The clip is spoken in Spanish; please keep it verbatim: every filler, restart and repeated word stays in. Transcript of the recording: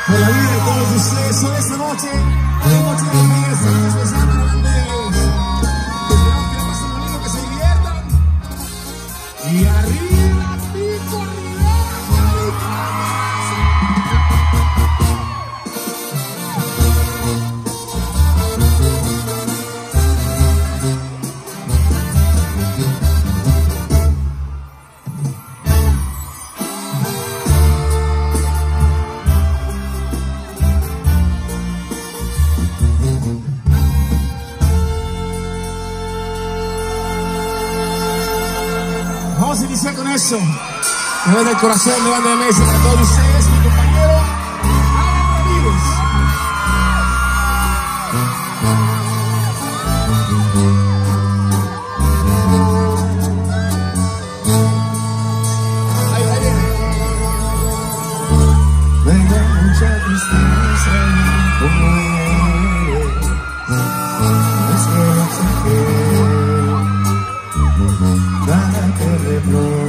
por la vida de todos ustedes. Hoy esta noche, hoy noche de fiesta, muy especial para ustedes. Esperamos que la pasen bonito, que se diviertan. Y arriba, pico, arriba, vamos a iniciar con eso. Me voy del corazón de Banda de Mesa para todos ustedes, mi compañero Alan Ramírez. Ahí va, ahí viene. Me da mucha tristeza como eres. Es que no sé qué. Nada te reprocho.